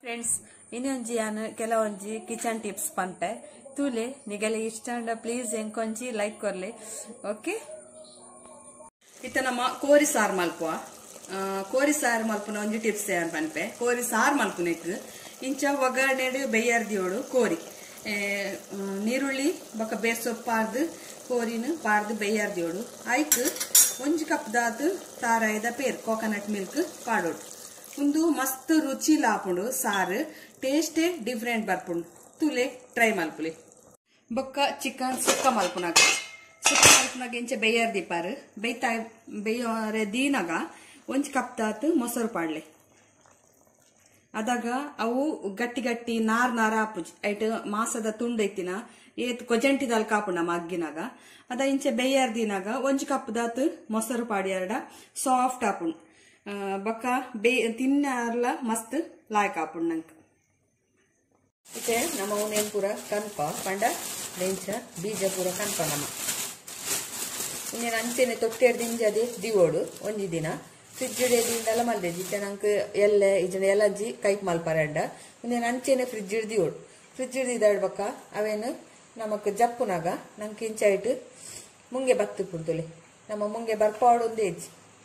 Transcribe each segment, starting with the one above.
Friends ಇನ್ನೊಂಜಿ ಯಾನು ಕೆಲವೊಂಜಿ kitchen tips ಪಂಪೆ ತೂಲೆ ನಿಗಲೆ ಇಷ್ಟ ಪ್ಲೀಸ್ ಎಂಕೊಂಜಿ ಲೈಕ್ ಕೊರ್ಲಿ ಓಕೆ. ಇತ್ತ ನಮ್ಮ ಕೋರಿ ಸಾರು ಮಲ್ಪುವ ಕೋರಿ ಸಾರು ಮಲ್ಪುನ ಒಂಜಿ ಟಿಪ್ಸ್ ಏನ್ ಪನ್ಪೆ ಕೋರಿ ಸಾರು ಮಲ್ಪುನೆಕ್ ಇಂಚ ಒಗ್ಗರಣೆ ಬೇಯರ್ದಿಯೋಡು ಕೋರಿ ನೀರುಳ್ಳಿ ಬೊಕ್ಕ ಬೇರ್ ಸೊಪ್ಪು ಪಾರ್ದು ಕೋರಿನ ಪಾರ್ದು ಬೇಯರ್ದಿಯೋಡು ಐಕ್ ಒಂಜಿ ಕಪ್ ದಾತು ತಾರಾಯದ ಪೇರ್ ಕೋಕೋನಟ್ ಮಿಲ್ಕ್ ಪಾಡೋಡು ಒಂದು ಮಸ್ತ್ ರುಚಿ ಲಾಪುಂಡು ಸಾರು ಟೇಸ್ಟೇ ಡಿಫ್ರೆಂಟ್ ಬರ್ಪುಂಡು ತುಲೆ ಟ್ರೈ ಮಲ್ಪುಲಿ. ಬೊಕ್ಕ ಚಿಕನ್ ಸುಕ್ಕ ಮಲ್ಪುನಾಗ ಇಂಚೆ ಬೇಯರ್ ದಿಪ್ಪಾರು ಬೇಯೋರೆ ದೀನಾಗ ಒಂಜಿ ಕಪ್ ದಾತು ಮೊಸರು ಪಾಡ್ಲೆ ಅದಾಗ ಅವು ಗಟ್ಟಿ ಗಟ್ಟಿ ನಾರ್ ಆಪುಜಿ ಐಟ್ ಮಾಸದ ತುಂಡು ಐತಿನ ಏತ್ ಕೊಜಂಟಿದಲ್ ಕಾಪುಂಡ ನಮ್ಮ ಅಗ್ಗಿನಾಗ ಅದ ಇಂಚೆ ಬೇಯರ್ ದಿನಾಗ ಒಂಜಿ ಕಪ್ ದಾತು ಮೊಸರು ಪಾಡಿ ಎರಡ ಸಾಫ್ಟ್ ಆಪುಂಡು ಬೊಕ್ಕ ತಿನ್ನರ್ಲ ಮಸ್ತ್ ಲಾಯ್ಕ್ ಆಪುಂಡು ನಂಗೆ. ಇತ್ತೆ ನಮ್ಮ ಉನೇನ್ ಪೂರ ಕನ್ಪ ಪಂಡ ಬೆಂಚ ಬೀಜ ಪೂರ ಕನ್ಪ ನಮ್ಮ ಇನ್ನೇನು ಅಂಚೆನೆ ತೊಟ್ಟೆಡ್ದಿಂಜ ಅದೇ ದಿವೋಡು ಒಂಜಿ ದಿನ ಫ್ರಿಜ್ ದಿಂದೆಲ್ಲ ಮಲ್ದೇಜಿ ಇತ್ತೆ ನಂಗೆ ಎಲ್ಲೆ ಇಜನ ಎಲ್ಲಜ್ಜಿ ಕೈಕ್ ಮಲ್ಪರಂಡ ಇನ್ನೇನು ಅಂಚೆನೆ ಫ್ರಿಜ್ ದಿವೋಡು ಫ್ರಿಜ್ ಹಿಡ್ದಿದ್ದಾಡ್ಬಕ್ಕ ಅವೇನು ನಮಕ್ ಜಪ್ಪುನಾಗ ನಂಗೆ ಇಂಚಾಯ್ತು ಮುಂಗೆ ಬತ್ತು ಪುಡ್ತುಲಿ ನಮ್ಮ ಮುಂಗೆ ಬರ್ಪಾಡು ಒಂದೇ ಹೆಜ್ಜಿ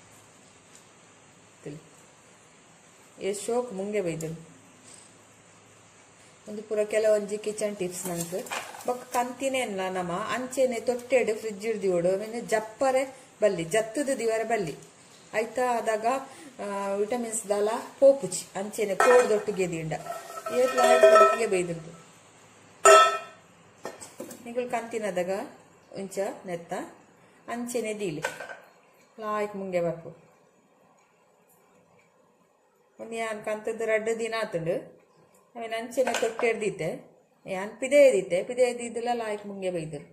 ಎಷ್ಟು ಶೋಕ್ ಮುಂಗೆ ಬೈದನು ಒಂದು ಪೂರ ಕೆಲವೊಂಜಿ ಕಿಚನ್ ಟಿಪ್ಸ್ ನಂಗೆ ಬೊಕ್ಕ ಕಂತಿನೇ ಅಲ್ಲ ನಮ್ಮ ಅಂಚೆನೆ ತೊಟ್ಟೆಡು ಫ್ರಿಜ್ ಹಿಡ್ದಿಯೋಡು ಆಮೇಲೆ ಜಪ್ಪರೆ ಬಲ್ಲಿ ಜತ್ತದ ದಿವರ ಬಲ್ಲಿ ಆಯ್ತಾ ಆದಾಗ ವಿಟಮಿನ್ಸ್ ದಾಲ ಪೋಪುಚಿ ಅಂಚೆನೆ ಕೋಡ್ ದೊಟ್ಟಿಗೆ ದಿಂಡ ಏತ್ಲಾಗೆ ಬೈದುಂಟು ನಿಗಳು ಕಂತಿನದಾಗ ಉಂಚ ನೆತ್ತ ಅಂಚೆನೆ ದೀಲಿ ಲಾಯ್ಕ್ ಮುಂಗೆ ಬರ್ಪು ಒಂದು ಯಾನ್ ಕಂತದ್ದು ರಡ್ಡು ದಿನ ಆತುಂಡು ಆಮೇಲೆ ಅಂಚೆನೆ ತೊಟ್ಟೆಡ್ದಿತ್ತೆ ಯಾನ್ ಪಿದೆ ಎದ್ದಿದ್ದೆಲ್ಲ ಲಾಯ್ಕ್ ಮುಂಗೆ ಬೈದರು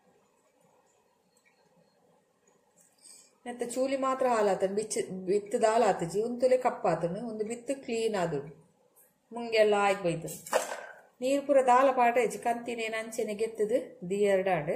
ಮತ್ತೆ ಚೂಲಿ ಮಾತ್ರ ಹಾಲಾತಂಡು ಬಿತ್ತದ ಹಾಲಾತಜಿ ಒಂದುಲೆ ಕಪ್ಪಾತನು ಒಂದು ಬಿತ್ತು ಕ್ಲೀನ್ ಆದುಂಡು ಮುಂಗೆಲ್ಲ ಆಯ್ಕೆ ಬೈದರು ನೀರು ಪೂರ ದಾಲ ಪಾಟ ಹೆಚ್ಚು ಕಂತಿನೇನು ಅಂಚೆನೆ ಗೆತ್ತದು ದಿ ಎರಡಾಂಡು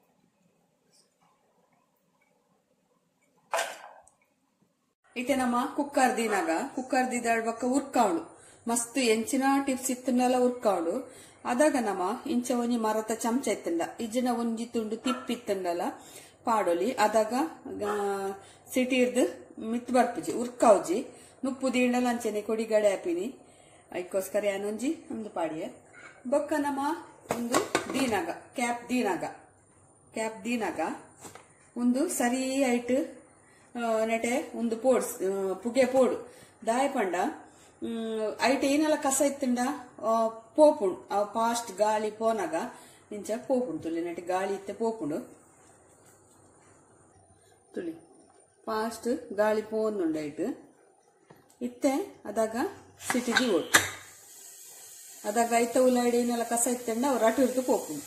ಇತ್ತೆ ನಮ್ಮ ಕುಕ್ಕರ್ ದಿದಾಡ್ಬಕ್ಕ ಉರ್ಕಾವಳು ಮಸ್ತ್ ಎಂಚಿನ ಟಿಪ್ಸ್ ಇತ್ತನ್ನೆಲ್ಲ ಉರ್ಕಾವಳು ಅದಾಗ ನಮ್ಮ ಇಂಚ ಒಂಜಿ ಮರತ ಚಮಚ ಇತ್ತಂಡ ಇಜ್ಜಿನ ಒಂಜಿ ತುಂಡು ತಿಪ್ಪಿತ್ತಂಡಲ್ಲ ಪಾಡೋಲಿ ಅದಾಗ ಸಿಟಿರ್ದು ಮಿತ್ ಬರ್ಪುಜಿ ಉರ್ಕಾವ್ಜಿ ನುಪ್ಪು ದೀಂಡಲ ಅಂಚೆನೆ ಕೊಡಿ ಗಡೆ ಹಾಪಿನಿ ಅದಕ್ಕೋಸ್ಕರ ಏನೊಂಜಿ ಒಂದು ಪಾಡಿಯ ಬೊಕ್ಕ ನಮ್ಮ ಒಂದು ದೀನಾಗ ಕ್ಯಾಪ್ ದೀನಾಗ ಒಂದು ಸರಿ ಐಟ್ ನೆಟೆ ಒಂದು ಪೋಡ್ಸ್ ಪುಗೆ ಪೋಡು ದಾಯ ಪಂಡ ಐಟ್ ಏನೆಲ್ಲ ಕಸ ಇತ್ತಂಡ ಪೋಪುಂಡು ಅವ್ ಫಾಸ್ಟ್ ಗಾಳಿ ಪೋನಾಗ ಇಂಚ ಪೋಪುಂಡು ತುಳಿ ನೆಟೆ ಗಾಳಿ ಇತ್ತೆ ಪೋಪುಂಡು ತುಳಿ ಫಾಸ್ಟ್ ಗಾಳಿ ಪೋನುಂಡು ಐಟ್ ಇತ್ತೆ ಅದಾಗ ಸಿಟಿದಿ ಓಡು ಅದಾಗ ಐತ ಉಳ್ಳಾಡಿ ಏನೆಲ್ಲ ಕಸ ಇತ್ತಂಡ ಅವ್ರು ಅಟು ಇರ್ದು ಪೋಪುಂಡು.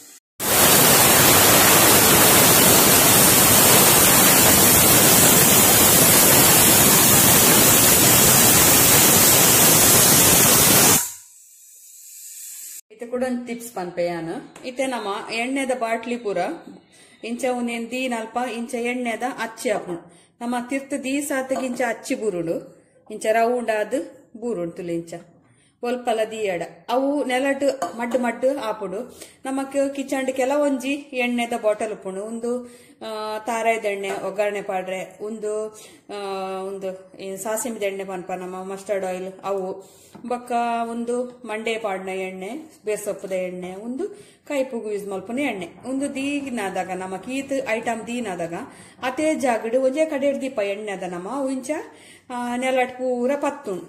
ಕೂಡ ಒಂದು ಟಿಪ್ಸ್ ಪನ್ಪೆ ಯಾನು ಇತ್ತೆ ನಮ್ಮ ಎಣ್ಣೆದ ಬಾಟ್ಲಿ ಪೂರ ಇಂಚ ಉನೇನ್ ದೀನಲ್ಪ ಇಂಚ ಎಣ್ಣೆದ ಅಚ್ಚಿ ಹಾಪುಂಡು ನಮ್ಮ ತಿರ್ತ ದೀಸಾತಗೆ ಇಂಚ ಅಚ್ಚಿ ಬೂರುಡು ಇಂಚ ರೌಂಡ್ ಆದ್ ಬೂರುಂಡು ತುಲಿ ಇಂಚ ಒಲ್ಪಲ ದೀಯಡ ಅವು ನೆಲಡ್ ಮಡ್ಡು ಆಪುಡು ನಮಕ್ ಕಿಚಂಡ್ ಕೆಲವೊಂಜಿ ಎಣ್ಣೆದ ಬಾಟಲ್ ಉಪ್ಪುಂಡು ಒಂದು ತಾರಾಯದ ಎಣ್ಣೆ ಒಗ್ಗರಣೆ ಪಾಡ್ರೆ ಒಂದು ಸಾಸಿಮಿದ ಎಣ್ಣೆ ಪನ್ಪ ನಮ್ಮ ಮಸ್ಟರ್ಡ್ ಆಯಿಲ್ ಅವು ಬೊಕ್ಕ ಒಂದು ಮಂಡೆ ಪಾಡ್ನ ಎಣ್ಣೆ ಬೇಸೊಪ್ಪದ ಎಣ್ಣೆ ಒಂದು ಕೈಪುಗು ಯೂಸ್ ಮಲ್ಪುನ ಎಣ್ಣೆ ಒಂದು ದೀನಾದಾಗ ನಮ್ಮ ಕೀತ್ ಐಟಮ್ ದೀನಾದಾಗ ಅತೇ ಜಾಗಡ್ ಒಂಜೇ ಕಡೆ ದೀಪ ಎಣ್ಣೆ ಅದ ನಮ್ಮ ಇಂಚ ನೆಲಟ್ ಪೂರ ಪತ್ತುಂಡು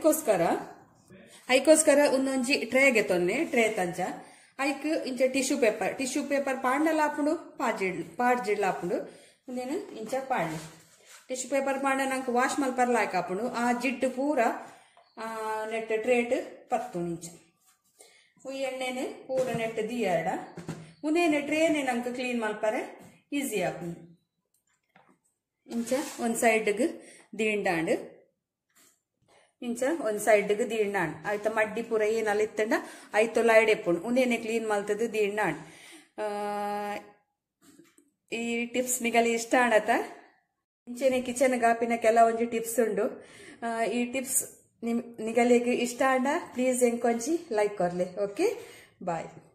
ಐಕೋಸ್ಕರ ಒಂದೊಂಜಿ ಟ್ರೇಗೆ ತೊನ್ನೆ ಟ್ರೇ ತಂಚ ಐಕ್ ಇಂಚ ಟಿಶ್ಯೂ ಪೇಪರ್ ಪಾಂಡಲ ಹಾಪುಂಡು ಪಾಡ್ಜಿಡ್ಲ ಹಾಪುಂಡು ಒಂದೇನು ಇಂಚ ಪಾಡ್ಲಿ ಟಿಶ್ಯೂ ಪೇಪರ್ ಪಾಂಡ ನಂಗೆ ವಾಶ್ ಮಲ್ಪರ್ ಲಾಯ್ಕ್ ಹಾಪುಂಡು ಆ ಜಿಡ್ಡು ಪೂರ ನೆಟ್ ಟ್ರೇಟ್ ಪತ್ತುಂಡು ಇಂಚ ಈ ಎಣ್ಣೆನೆ ಪೂರ ನೆಟ್ ದಿಯರ್ಡ ಉನೇನೆ ಟ್ರೇನೆ ನಂಗೆ ಕ್ಲೀನ್ ಮಲ್ಪರೆ ಈಸಿ ಹಾಪುಂಡು ಇಂಚ ಒಂದ್ ಸೈಡ್ಗೆ ದೀಂಡಾಂಡು ಇಂಚ ಒಂದ್ ಸೈಡ್ಗೆ ದೀಂಡಾಂಡ್ ಆಯ್ತ ಮಡ್ಡಿ ಪೂರ ಏನಲ್ಲ ಇತ್ತಂಡ ಐತೊಲ್ಲ ಎಡೆಪ್ಪುಂಡು ಉನೇನೆ ಕ್ಲೀನ್ ಮಲ್ತದ ದೀಂಡಾಂಡ್. ಈ ಟಿಪ್ಸ್ ನಿಗಲಿ ಇಷ್ಟ ಆಡತ್ತ ಇಂಚೆನೆ ಕಿಚನ್ ಗಾಪಿನ ಕೆಲವೊಂಜಿ ಟಿಪ್ಸ್ ಉಂಡು ಈ ಟಿಪ್ಸ್ ನಿಗಲಿಗೆ ಇಷ್ಟ ಆಂಡ ಪ್ಲೀಸ್ ಎಂಕೊಂಚಿ ಲೈಕ್ ಕೊರ್ಲೆ. ಓಕೆ ಬಾಯ್.